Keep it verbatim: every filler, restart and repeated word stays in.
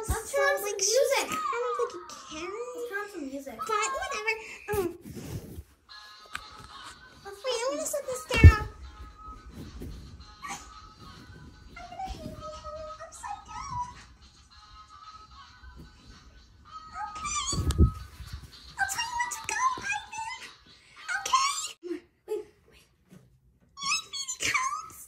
Let's turn on some music. I don't think you can. Let's turn on some music. But whatever. Um, wait, I'm gonna set this down. I'm gonna hang my head upside down. Okay. I'll tell you when to go, Ivan. Okay. Wait, wait. Yay, baby coats.